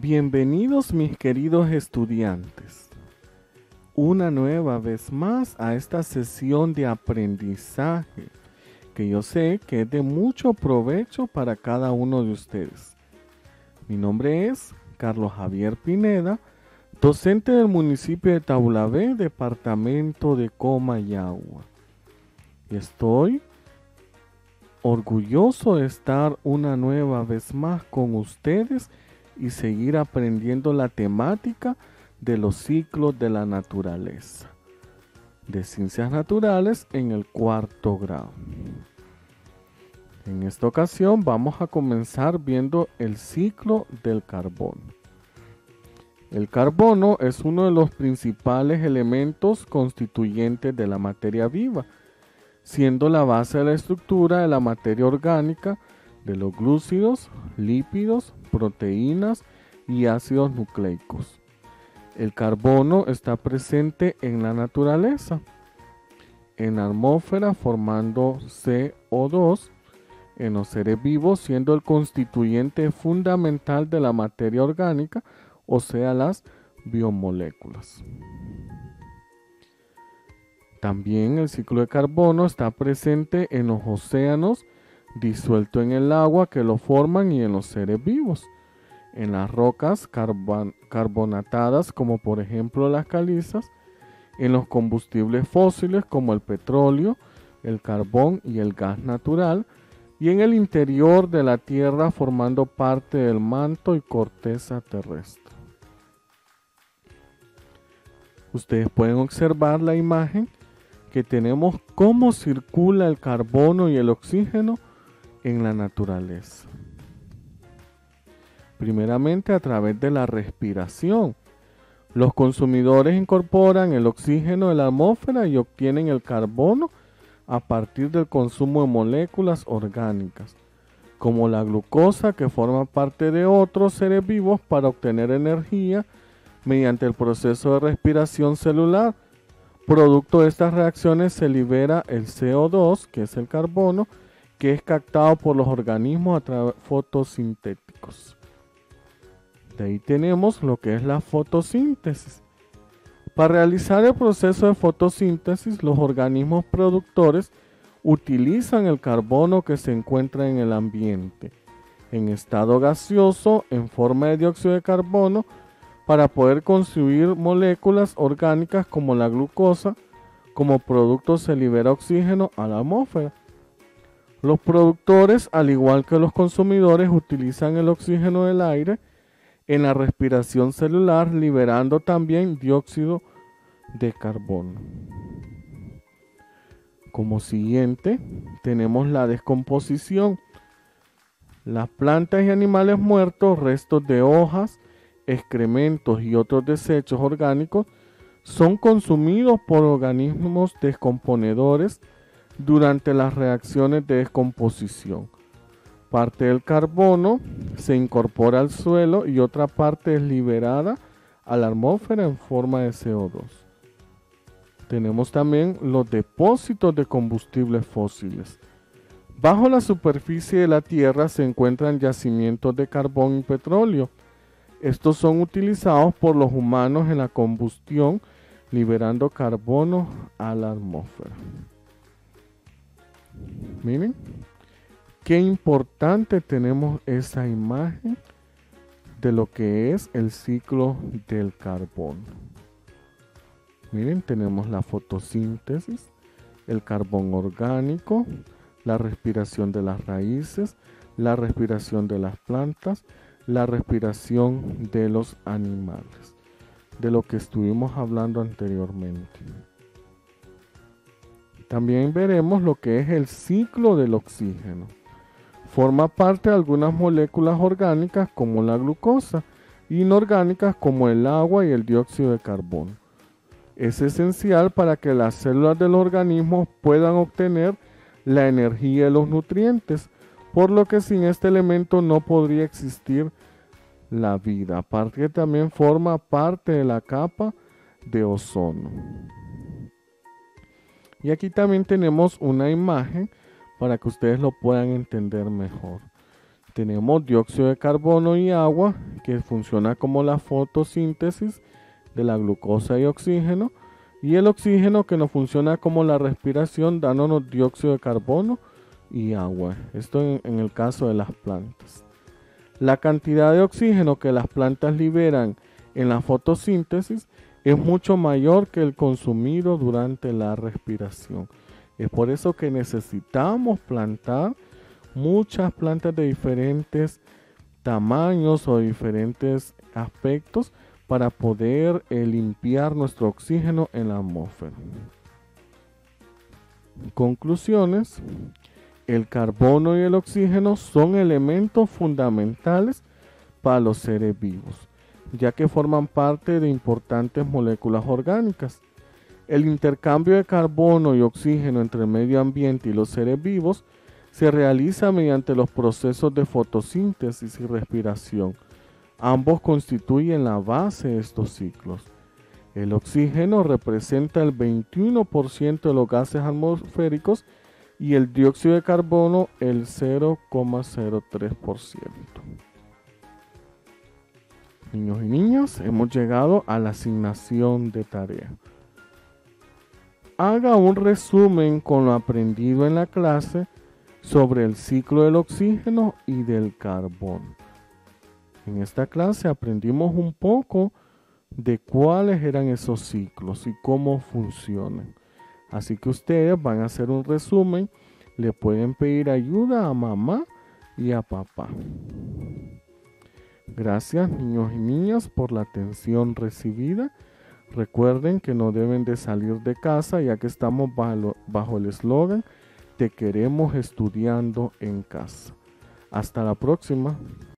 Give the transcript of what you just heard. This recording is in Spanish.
Bienvenidos mis queridos estudiantes, una nueva vez más a esta sesión de aprendizaje que yo sé que es de mucho provecho para cada uno de ustedes. Mi nombre es Carlos Javier Pineda, docente del municipio de Taulabé, departamento de Comayagua. Y estoy orgulloso de estar una nueva vez más con ustedes y seguir aprendiendo la temática de los ciclos de la naturaleza, de ciencias naturales en el cuarto grado. En esta ocasión vamos a comenzar viendo el ciclo del carbono. El carbono es uno de los principales elementos constituyentes de la materia viva, siendo la base de la estructura de la materia orgánica de los glúcidos, lípidos, proteínas y ácidos nucleicos. El carbono está presente en la naturaleza, en la atmósfera formando CO2, en los seres vivos siendo el constituyente fundamental de la materia orgánica, o sea, las biomoléculas. También el ciclo de carbono está presente en los océanos, disuelto en el agua que lo forman y en los seres vivos, en las rocas carbonatadas como por ejemplo las calizas, en los combustibles fósiles como el petróleo, el carbón y el gas natural, y en el interior de la Tierra formando parte del manto y corteza terrestre. Ustedes pueden observar la imagen que tenemos cómo circula el carbono y el oxígeno en la naturaleza. Primeramente a través de la respiración. Los consumidores incorporan el oxígeno de la atmósfera y obtienen el carbono a partir del consumo de moléculas orgánicas, como la glucosa que forma parte de otros seres vivos para obtener energía mediante el proceso de respiración celular. Producto de estas reacciones se libera el CO2, que es el carbono, que es captado por los organismos a través fotosintéticos. De ahí tenemos lo que es la fotosíntesis. Para realizar el proceso de fotosíntesis, los organismos productores utilizan el carbono que se encuentra en el ambiente, en estado gaseoso, en forma de dióxido de carbono, para poder construir moléculas orgánicas como la glucosa. Como producto se libera oxígeno a la atmósfera. Los productores, al igual que los consumidores, utilizan el oxígeno del aire en la respiración celular, liberando también dióxido de carbono. Como siguiente, tenemos la descomposición. Las plantas y animales muertos, restos de hojas, excrementos y otros desechos orgánicos son consumidos por organismos descomponedores durante las reacciones de descomposición. Parte del carbono se incorpora al suelo y otra parte es liberada a la atmósfera en forma de CO2. Tenemos también los depósitos de combustibles fósiles. Bajo la superficie de la Tierra se encuentran yacimientos de carbón y petróleo. Estos son utilizados por los humanos en la combustión, liberando carbono a la atmósfera. Miren, qué importante tenemos esa imagen de lo que es el ciclo del carbono. Miren, tenemos la fotosíntesis, el carbón orgánico, la respiración de las raíces, la respiración de las plantas, la respiración de los animales, de lo que estuvimos hablando anteriormente. También veremos lo que es el ciclo del oxígeno. Forma parte de algunas moléculas orgánicas como la glucosa y inorgánicas como el agua y el dióxido de carbono. Es esencial para que las células del organismo puedan obtener la energía de los nutrientes, por lo que sin este elemento no podría existir la vida. Aparte que también forma parte de la capa de ozono. Y aquí también tenemos una imagen para que ustedes lo puedan entender mejor. Tenemos dióxido de carbono y agua, que funciona como la fotosíntesis de la glucosa y oxígeno, y el oxígeno, que nos funciona como la respiración, dándonos dióxido de carbono y agua. Esto en el caso de las plantas. La cantidad de oxígeno que las plantas liberan en la fotosíntesis es mucho mayor que el consumido durante la respiración. Es por eso que necesitamos plantar muchas plantas de diferentes tamaños o diferentes aspectos para poder limpiar nuestro oxígeno en la atmósfera. Conclusiones. El carbono y el oxígeno son elementos fundamentales para los seres vivos, ya que forman parte de importantes moléculas orgánicas. El intercambio de carbono y oxígeno entre el medio ambiente y los seres vivos se realiza mediante los procesos de fotosíntesis y respiración. Ambos constituyen la base de estos ciclos. El oxígeno representa el 21% de los gases atmosféricos y el dióxido de carbono el 0,03%. Niños y niñas, hemos llegado a la asignación de tarea. Haga un resumen con lo aprendido en la clase sobre el ciclo del oxígeno y del carbono. En esta clase aprendimos un poco de cuáles eran esos ciclos y cómo funcionan. Así que ustedes van a hacer un resumen, le pueden pedir ayuda a mamá y a papá. Gracias, niños y niñas, por la atención recibida. Recuerden que no deben de salir de casa, ya que estamos bajo el eslogan "Te queremos estudiando en casa". Hasta la próxima.